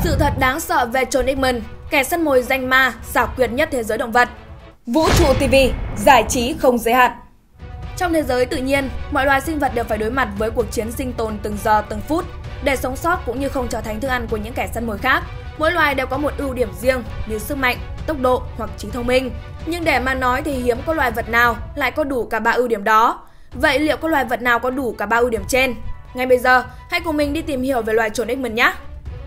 Sự thật đáng sợ về John Hickman, kẻ săn mồi danh ma, xảo quyệt nhất thế giới động vật. Vũ trụ TV, giải trí không giới hạn. Trong thế giới tự nhiên, mọi loài sinh vật đều phải đối mặt với cuộc chiến sinh tồn từng giờ từng phút. Để sống sót cũng như không trở thành thức ăn của những kẻ săn mồi khác, mỗi loài đều có một ưu điểm riêng như sức mạnh, tốc độ hoặc trí thông minh. Nhưng để mà nói thì hiếm có loài vật nào lại có đủ cả ba ưu điểm đó. Vậy liệu có loài vật nào có đủ cả ba ưu điểm trên? Ngay bây giờ, hãy cùng mình đi tìm hiểu về loài John Hickman nhé!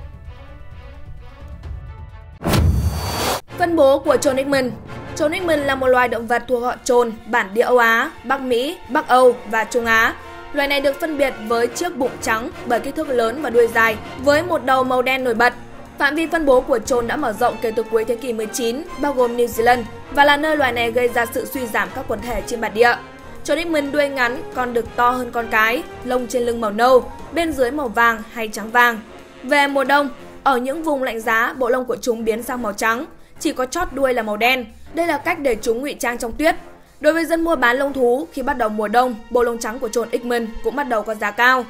Phân bố của John Hickman. John Hickman là một loài động vật thuộc họ John, bản địa Âu Á, Bắc Mỹ, Bắc Âu và Trung Á. Loài này được phân biệt với chiếc bụng trắng bởi kích thước lớn và đuôi dài, với một đầu màu đen nổi bật. Phạm vi phân bố của John đã mở rộng kể từ cuối thế kỷ 19, bao gồm New Zealand, và là nơi loài này gây ra sự suy giảm các quần thể trên bản địa. John Hickman đuôi ngắn, con đực to hơn con cái, lông trên lưng màu nâu, bên dưới màu vàng hay trắng vàng. Về mùa đông, ở những vùng lạnh giá, bộ lông của chúng biến sang màu trắng, chỉ có chót đuôi là màu đen. Đây là cách để chúng ngụy trang trong tuyết. Đối với dân mua bán lông thú, khi bắt đầu mùa đông, bộ lông trắng của John Hickman cũng bắt đầu có giá cao.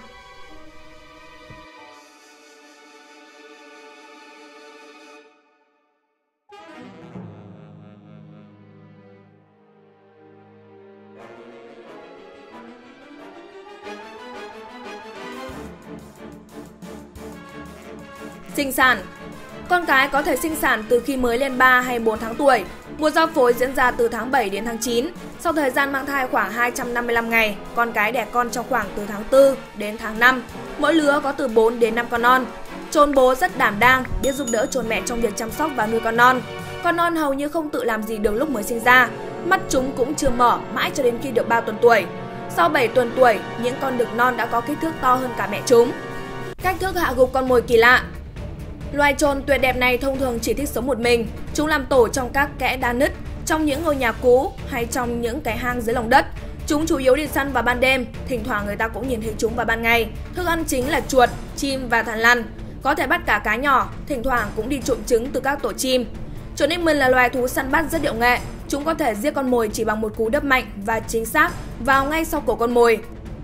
Sinh sản. Con cái có thể sinh sản từ khi mới lên 3 hay 4 tháng tuổi. Mùa giao phối diễn ra từ tháng 7 đến tháng 9. Sau thời gian mang thai khoảng 255 ngày, con cái đẻ con trong khoảng từ tháng 4 đến tháng 5. Mỗi lứa có từ 4 đến 5 con non. Chồn bố rất đảm đang, biết giúp đỡ chồn mẹ trong việc chăm sóc và nuôi con non. Con non hầu như không tự làm gì được lúc mới sinh ra. Mắt chúng cũng chưa mở mãi cho đến khi được 3 tuần tuổi. Sau 7 tuần tuổi, những con đực non đã có kích thước to hơn cả mẹ chúng. Cách thức hạ gục con mồi kỳ lạ. Loài chồn tuyệt đẹp này thông thường chỉ thích sống một mình. Chúng làm tổ trong các kẽ đá nứt, trong những ngôi nhà cũ hay trong những cái hang dưới lòng đất. Chúng chủ yếu đi săn vào ban đêm, thỉnh thoảng người ta cũng nhìn thấy chúng vào ban ngày. Thức ăn chính là chuột, chim và thằn lằn. Có thể bắt cả cá nhỏ, thỉnh thoảng cũng đi trộm trứng từ các tổ chim. John Hickman là loài thú săn bắt rất điệu nghệ. Chúng có thể giết con mồi chỉ bằng một cú đập mạnh và chính xác vào ngay sau cổ con mồi.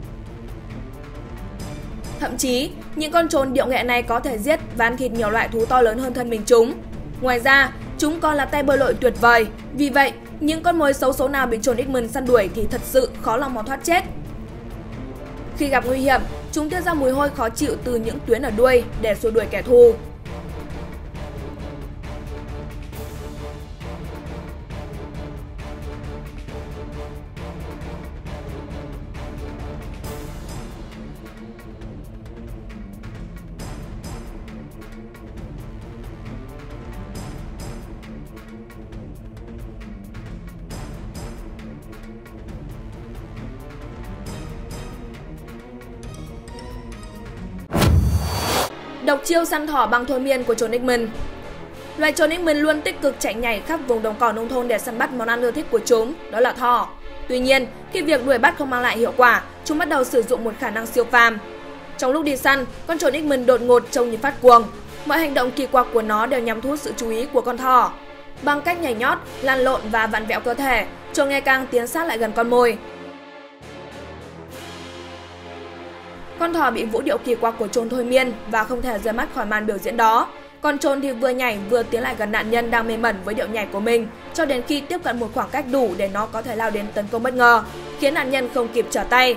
Thậm chí, những con chồn điệu nghệ này có thể giết và ăn thịt nhiều loại thú to lớn hơn thân mình chúng. Ngoài ra, chúng còn là tay bơi lội tuyệt vời. Vì vậy, những con mồi xấu số nào bị John Hickman săn đuổi thì thật sự khó lòng mà thoát chết. Khi gặp nguy hiểm, chúng tiết ra mùi hôi khó chịu từ những tuyến ở đuôi để xua đuổi kẻ thù. Độc chiêu săn thỏ bằng thôi miên của John Hickman. Loài John Hickman luôn tích cực chạy nhảy khắp vùng đồng cỏ nông thôn để săn bắt món ăn ưa thích của chúng, đó là thỏ. Tuy nhiên, khi việc đuổi bắt không mang lại hiệu quả, chúng bắt đầu sử dụng một khả năng siêu phàm. Trong lúc đi săn, con John Hickman đột ngột trông như phát cuồng. Mọi hành động kỳ quặc của nó đều nhằm thu hút sự chú ý của con thỏ. Bằng cách nhảy nhót, lăn lộn và vặn vẹo cơ thể, chúng ngày càng tiến sát lại gần con mồi. Con thỏ bị vũ điệu kỳ quặc của chồn thôi miên và không thể rời mắt khỏi màn biểu diễn đó. Con chồn thì vừa nhảy vừa tiến lại gần nạn nhân đang mê mẩn với điệu nhảy của mình, cho đến khi tiếp cận một khoảng cách đủ để nó có thể lao đến tấn công bất ngờ, khiến nạn nhân không kịp trở tay.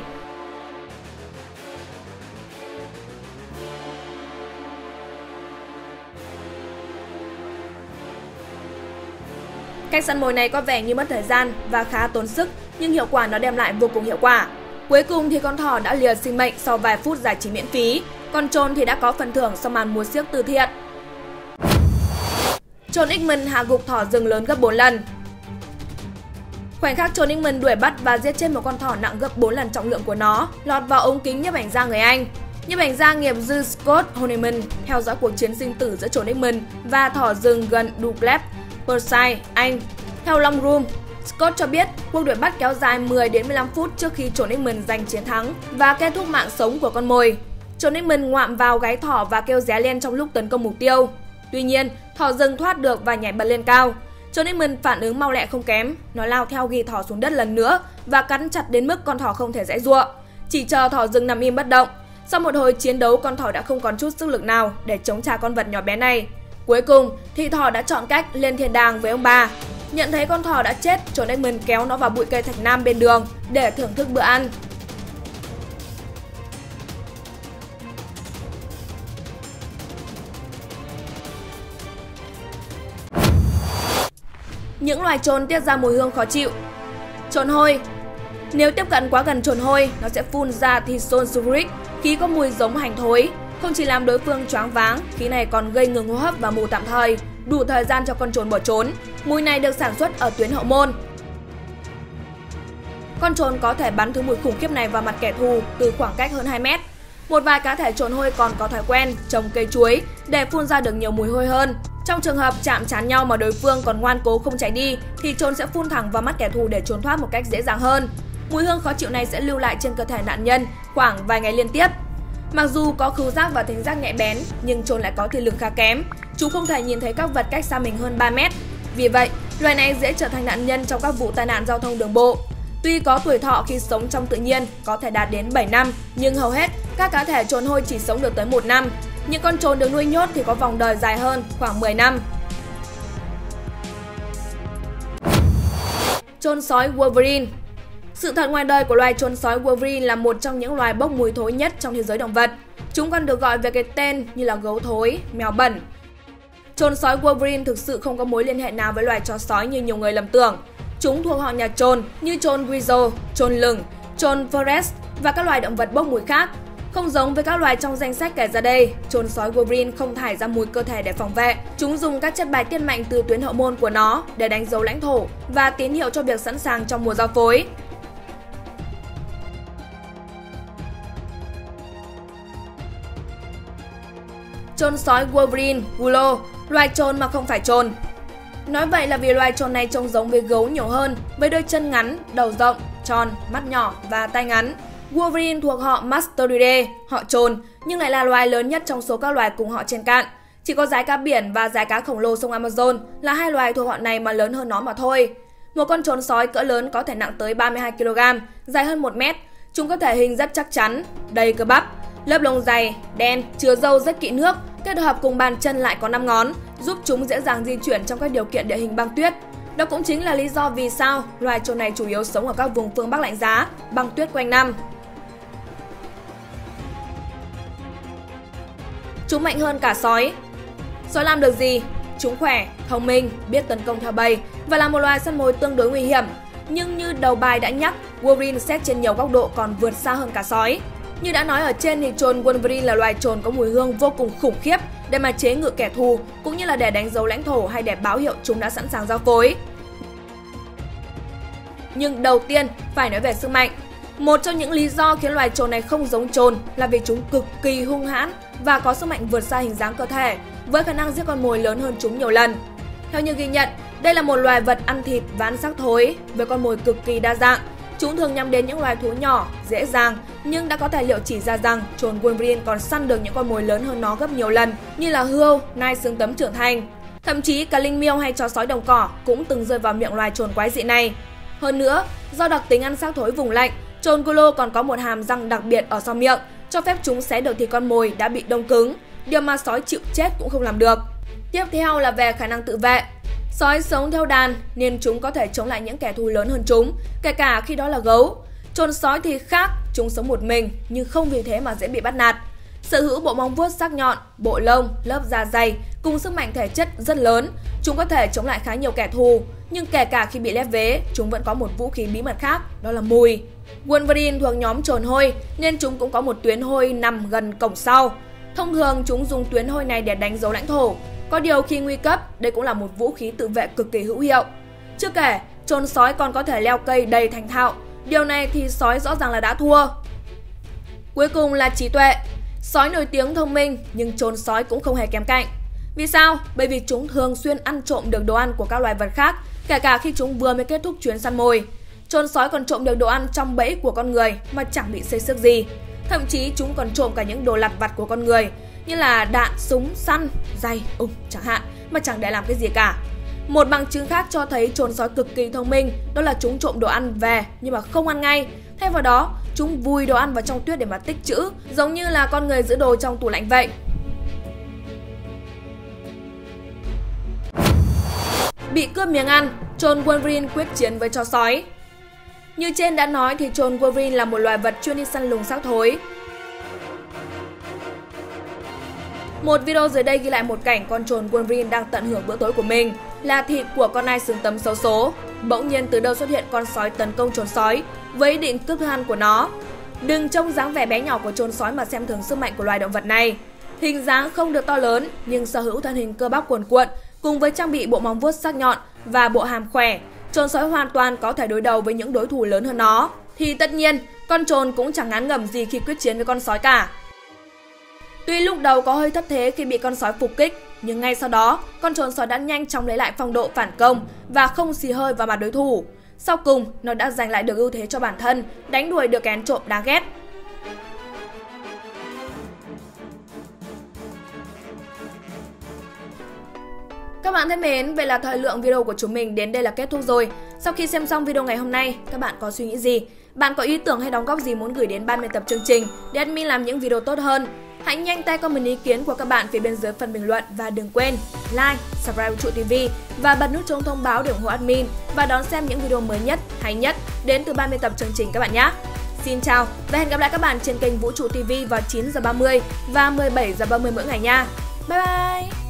Cách săn mồi này có vẻ như mất thời gian và khá tốn sức, nhưng hiệu quả nó đem lại vô cùng hiệu quả. Cuối cùng thì con thỏ đã lìa sinh mệnh sau vài phút giải trí miễn phí, còn chồn thì đã có phần thưởng sau màn múa xiếc từ thiện. John Hickman hạ gục thỏ rừng lớn gấp 4 lần. Khoảnh khắc John Hickman đuổi bắt và giết chết một con thỏ nặng gấp 4 lần trọng lượng của nó lọt vào ống kính nhiếp ảnh gia người Anh. Nhiếp ảnh gia nghiệp dư Scott Honeyman theo dõi cuộc chiến sinh tử giữa John Hickman và thỏ rừng gần Douglas, Perthshire, Anh. Theo Long Room, Scott cho biết cuộc đuổi bắt kéo dài 10 đến 15 phút trước khi John Hickman giành chiến thắng và kết thúc mạng sống của con mồi. John Hickman ngoạm vào gáy thỏ và kêu ré lên trong lúc tấn công mục tiêu. Tuy nhiên, thỏ rừng thoát được và nhảy bật lên cao. John Hickman phản ứng mau lẹ không kém, nó lao theo ghi thỏ xuống đất lần nữa và cắn chặt đến mức con thỏ không thể giãy giụa. Chỉ chờ thỏ rừng nằm im bất động. Sau một hồi chiến đấu, con thỏ đã không còn chút sức lực nào để chống trả con vật nhỏ bé này. Cuối cùng thì thỏ đã chọn cách lên thiên đàng với ông bà. Nhận thấy con thỏ đã chết, John Edmund kéo nó vào bụi cây thạch nam bên đường để thưởng thức bữa ăn. Những loài trồn tiết ra mùi hương khó chịu. Trồn hôi. Nếu tiếp cận quá gần trồn hôi, nó sẽ phun ra thisol sulfuric, khí có mùi giống hành thối. Không chỉ làm đối phương choáng váng, khí này còn gây ngừng hô hấp và mù tạm thời, đủ thời gian cho con trồn bỏ trốn. Mùi này được sản xuất ở tuyến hậu môn. Con trồn có thể bắn thứ mùi khủng khiếp này vào mặt kẻ thù từ khoảng cách hơn 2 mét. Một vài cá thể trồn hôi còn có thói quen trồng cây chuối để phun ra được nhiều mùi hôi hơn. Trong trường hợp chạm trán nhau mà đối phương còn ngoan cố không chạy đi, thì trồn sẽ phun thẳng vào mắt kẻ thù để trốn thoát một cách dễ dàng hơn. Mùi hương khó chịu này sẽ lưu lại trên cơ thể nạn nhân khoảng vài ngày liên tiếp. Mặc dù có khứu giác và thính giác nhạy bén, nhưng trồn lại có thị lực khá kém. Chúng không thể nhìn thấy các vật cách xa mình hơn 3 mét. Vì vậy, loài này dễ trở thành nạn nhân trong các vụ tai nạn giao thông đường bộ. Tuy có tuổi thọ khi sống trong tự nhiên có thể đạt đến 7 năm, nhưng hầu hết các cá thể trồn hôi chỉ sống được tới 1 năm. Những con trồn được nuôi nhốt thì có vòng đời dài hơn, khoảng 10 năm. Trồn sói Wolverine. Sự thật ngoài đời của loài trồn sói Wolverine là một trong những loài bốc mùi thối nhất trong thế giới động vật. Chúng còn được gọi về cái tên như là gấu thối, mèo bẩn. Trồn sói Wolverine thực sự không có mối liên hệ nào với loài chó sói như nhiều người lầm tưởng. Chúng thuộc họ nhà trồn như trồn weasel, trồn lửng, trồn forest và các loài động vật bốc mùi khác. Không giống với các loài trong danh sách kể ra đây, trồn sói Wolverine không thải ra mùi cơ thể để phòng vệ. Chúng dùng các chất bài tiết mạnh từ tuyến hậu môn của nó để đánh dấu lãnh thổ và tín hiệu cho việc sẵn sàng trong mùa giao phối. Trồn sói Wolverine, Gulo, loài trồn mà không phải trồn. Nói vậy là vì loài trồn này trông giống với gấu nhiều hơn, với đôi chân ngắn, đầu rộng, tròn, mắt nhỏ và tai ngắn. Wolverine thuộc họ Masteridae, họ trồn, nhưng lại là loài lớn nhất trong số các loài cùng họ trên cạn. Chỉ có dái cá biển và dái cá khổng lồ sông Amazon là hai loài thuộc họ này mà lớn hơn nó mà thôi. Một con trồn sói cỡ lớn có thể nặng tới 32 kg, dài hơn 1 mét. Chúng có thể hình rất chắc chắn, đầy cơ bắp, lớp lông dày, đen, chứa râu rất kỹ nước, kết hợp cùng bàn chân lại có 5 ngón, giúp chúng dễ dàng di chuyển trong các điều kiện địa hình băng tuyết. Đó cũng chính là lý do vì sao loài trồn này chủ yếu sống ở các vùng phương Bắc lạnh giá, băng tuyết quanh năm. Chúng mạnh hơn cả sói. Sói làm được gì? Chúng khỏe, thông minh, biết tấn công theo bầy và là một loài săn mồi tương đối nguy hiểm. Nhưng như đầu bài đã nhắc, Wolverine xét trên nhiều góc độ còn vượt xa hơn cả sói. Như đã nói ở trên thì trồn Wolverine là loài trồn có mùi hương vô cùng khủng khiếp để mà chế ngự kẻ thù, cũng như là để đánh dấu lãnh thổ hay để báo hiệu chúng đã sẵn sàng giao phối. Nhưng đầu tiên phải nói về sức mạnh. Một trong những lý do khiến loài trồn này không giống trồn là vì chúng cực kỳ hung hãn và có sức mạnh vượt xa hình dáng cơ thể, với khả năng giết con mồi lớn hơn chúng nhiều lần. Theo như ghi nhận, đây là một loài vật ăn thịt và ăn xác thối, với con mồi cực kỳ đa dạng. Chúng thường nhắm đến những loài thú nhỏ, dễ dàng, nhưng đã có tài liệu chỉ ra rằng trồn Wolverine còn săn được những con mồi lớn hơn nó gấp nhiều lần, như là hươu, nai xương tấm trưởng thành. Thậm chí cả linh miêu hay chó sói đồng cỏ cũng từng rơi vào miệng loài trồn quái dị này. Hơn nữa, do đặc tính ăn xác thối vùng lạnh, trồn Gulo còn có một hàm răng đặc biệt ở sau miệng, cho phép chúng xé được thịt con mồi đã bị đông cứng, điều mà sói chịu chết cũng không làm được. Tiếp theo là về khả năng tự vệ. Sói sống theo đàn nên chúng có thể chống lại những kẻ thù lớn hơn chúng, kể cả khi đó là gấu. Trồn sói thì khác, chúng sống một mình nhưng không vì thế mà dễ bị bắt nạt. Sở hữu bộ móng vuốt sắc nhọn, bộ lông, lớp da dày cùng sức mạnh thể chất rất lớn, chúng có thể chống lại khá nhiều kẻ thù. Nhưng kể cả khi bị lép vế, chúng vẫn có một vũ khí bí mật khác, đó là mùi. Wolverine thuộc nhóm trồn hôi nên chúng cũng có một tuyến hôi nằm gần cổng sau. Thông thường chúng dùng tuyến hôi này để đánh dấu lãnh thổ. Có điều khi nguy cấp, đây cũng là một vũ khí tự vệ cực kỳ hữu hiệu. Chưa kể, trồn sói còn có thể leo cây đầy thành thạo. Điều này thì sói rõ ràng là đã thua. Cuối cùng là trí tuệ. Sói nổi tiếng thông minh, nhưng trồn sói cũng không hề kém cạnh. Vì sao? Bởi vì chúng thường xuyên ăn trộm được đồ ăn của các loài vật khác, kể cả khi chúng vừa mới kết thúc chuyến săn mồi. Trồn sói còn trộm được đồ ăn trong bẫy của con người mà chẳng bị xây xước gì. Thậm chí chúng còn trộm cả những đồ lặt vặt của con người, như là đạn, súng, săn, giày, chẳng hạn, mà chẳng để làm cái gì cả. Một bằng chứng khác cho thấy trồn sói cực kỳ thông minh, đó là chúng trộm đồ ăn về nhưng mà không ăn ngay. Thay vào đó, chúng vùi đồ ăn vào trong tuyết để mà tích trữ, giống như là con người giữ đồ trong tủ lạnh vậy. Bị cướp miếng ăn, trồn Wolverine quyết chiến với chó sói. Như trên đã nói thì trồn Wolverine là một loài vật chuyên đi săn lùng xác thối. Một video dưới đây ghi lại một cảnh con trồn Wolverine đang tận hưởng bữa tối của mình, là thịt của con nai xương tấm xấu số. Bỗng nhiên từ đâu xuất hiện con sói tấn công trồn sói với ý định cướp thức ăn của nó. Đừng trông dáng vẻ bé nhỏ của trồn sói mà xem thường sức mạnh của loài động vật này. Hình dáng không được to lớn nhưng sở hữu thân hình cơ bắp cuồn cuộn, cùng với trang bị bộ móng vuốt sắc nhọn và bộ hàm khỏe, trồn sói hoàn toàn có thể đối đầu với những đối thủ lớn hơn nó. Thì tất nhiên, con trồn cũng chẳng ngán ngẩm gì khi quyết chiến với con sói cả. Tuy lúc đầu có hơi thất thế khi bị con sói phục kích, nhưng ngay sau đó, con trồn sói đã nhanh chóng lấy lại phong độ phản công và không xì hơi vào mặt đối thủ. Sau cùng, nó đã giành lại được ưu thế cho bản thân, đánh đuổi được kẻ ăn trộm đáng ghét. Các bạn thân mến, vậy là thời lượng video của chúng mình đến đây là kết thúc rồi. Sau khi xem xong video ngày hôm nay, các bạn có suy nghĩ gì? Bạn có ý tưởng hay đóng góp gì muốn gửi đến ban biên tập chương trình để admin làm những video tốt hơn? Hãy nhanh tay comment ý kiến của các bạn phía bên dưới phần bình luận và đừng quên like, subscribe Vũ Trụ TV và bật nút chuông thông báo để ủng hộ admin và đón xem những video mới nhất, hay nhất đến từ ban biên tập chương trình các bạn nhé. Xin chào và hẹn gặp lại các bạn trên kênh Vũ Trụ TV vào 9h30 và 17h30 mỗi ngày nha. Bye bye!